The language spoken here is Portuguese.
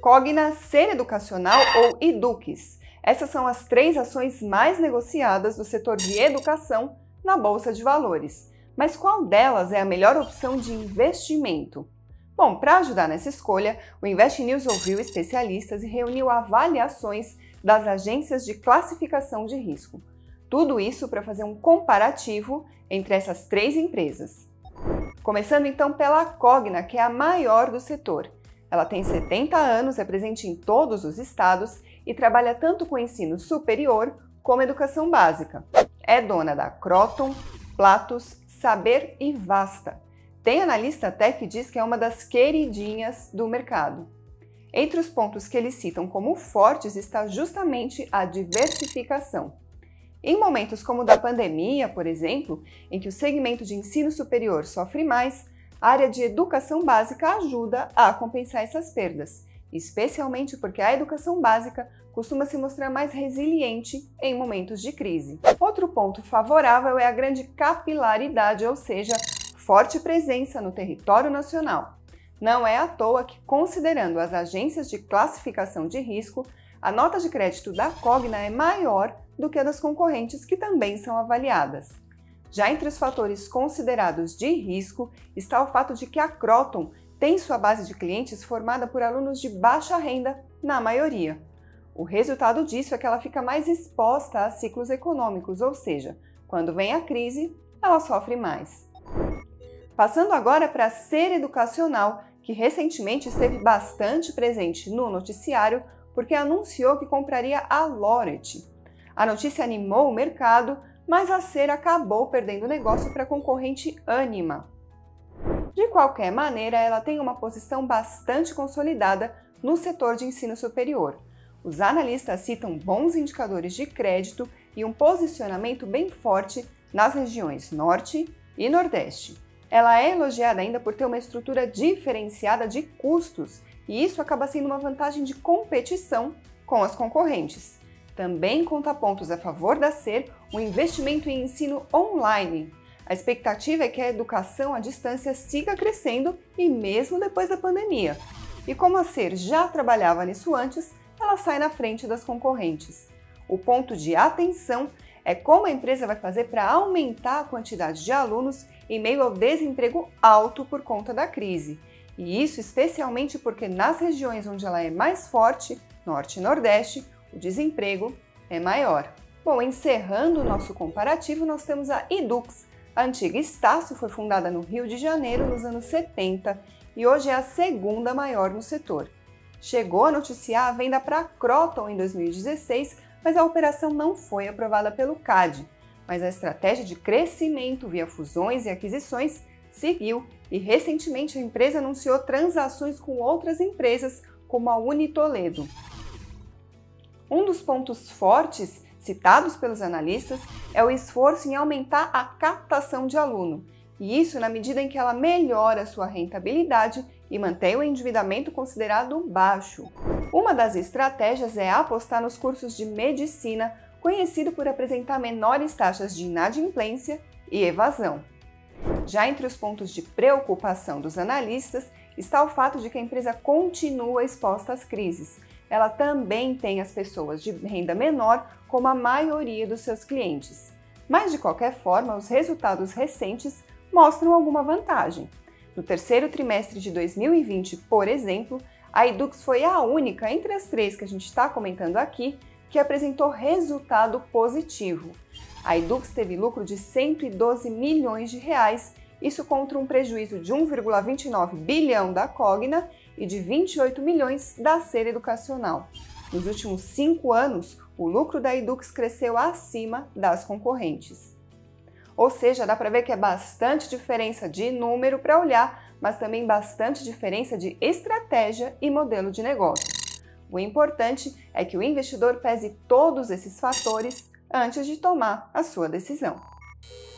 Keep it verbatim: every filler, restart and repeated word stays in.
Cogna, Ser Educacional ou Edux. Essas são as três ações mais negociadas do setor de educação na Bolsa de Valores. Mas qual delas é a melhor opção de investimento? Bom, para ajudar nessa escolha, o Invest News ouviu especialistas e reuniu avaliações das agências de classificação de risco. Tudo isso para fazer um comparativo entre essas três empresas. Começando então pela Cogna, que é a maior do setor. Ela tem setenta anos, é presente em todos os estados e trabalha tanto com ensino superior como educação básica. É dona da Kroton, Platos, Saber e Vasta. Tem analista até que diz que é uma das queridinhas do mercado. Entre os pontos que eles citam como fortes está justamente a diversificação. Em momentos como o da pandemia, por exemplo, em que o segmento de ensino superior sofre mais, a área de educação básica ajuda a compensar essas perdas, especialmente porque a educação básica costuma se mostrar mais resiliente em momentos de crise. Outro ponto favorável é a grande capilaridade, ou seja, forte presença no território nacional. Não é à toa que, considerando as agências de classificação de risco, a nota de crédito da Cogna é maior do que a das concorrentes, que também são avaliadas. Já entre os fatores considerados de risco está o fato de que a Kroton tem sua base de clientes formada por alunos de baixa renda, na maioria. O resultado disso é que ela fica mais exposta a ciclos econômicos, ou seja, quando vem a crise, ela sofre mais. Passando agora para a Ser Educacional, que recentemente esteve bastante presente no noticiário porque anunciou que compraria a Loret. A notícia animou o mercado, mas a Ser acabou perdendo o negócio para a concorrente Ânima. De qualquer maneira, ela tem uma posição bastante consolidada no setor de ensino superior. Os analistas citam bons indicadores de crédito e um posicionamento bem forte nas regiões Norte e Nordeste. Ela é elogiada ainda por ter uma estrutura diferenciada de custos, e isso acaba sendo uma vantagem de competição com as concorrentes. Também conta pontos a favor da Ser o investimento em ensino online. A expectativa é que a educação à distância siga crescendo e mesmo depois da pandemia. E como a Ser já trabalhava nisso antes, ela sai na frente das concorrentes. O ponto de atenção é como a empresa vai fazer para aumentar a quantidade de alunos em meio ao desemprego alto por conta da crise. E isso especialmente porque nas regiões onde ela é mais forte, Norte e Nordeste, o desemprego é maior. Bom, encerrando o nosso comparativo, nós temos a Edux. A antiga Estácio foi fundada no Rio de Janeiro nos anos setenta e hoje é a segunda maior no setor. Chegou a noticiar a venda para a Kroton em dois mil e dezesseis, mas a operação não foi aprovada pelo C A D. Mas a estratégia de crescimento via fusões e aquisições seguiu e recentemente a empresa anunciou transações com outras empresas, como a Unitoledo. Um dos pontos fortes citados pelos analistas é o esforço em aumentar a captação de aluno, e isso na medida em que ela melhora sua rentabilidade e mantém o endividamento considerado baixo. Uma das estratégias é apostar nos cursos de medicina, conhecido por apresentar menores taxas de inadimplência e evasão. Já entre os pontos de preocupação dos analistas está o fato de que a empresa continua exposta às crises. Ela também tem as pessoas de renda menor como a maioria dos seus clientes. Mas, de qualquer forma, os resultados recentes mostram alguma vantagem. No terceiro trimestre de dois mil e vinte, por exemplo, a Edux foi a única entre as três que a gente está comentando aqui que apresentou resultado positivo. A Edux teve lucro de cento e doze milhões de reais, isso contra um prejuízo de um vírgula vinte e nove bilhão da Cogna e de vinte e oito milhões da Ser Educacional. Nos últimos cinco anos, o lucro da Edux cresceu acima das concorrentes. Ou seja, dá para ver que é bastante diferença de número para olhar, mas também bastante diferença de estratégia e modelo de negócio. O importante é que o investidor pese todos esses fatores antes de tomar a sua decisão.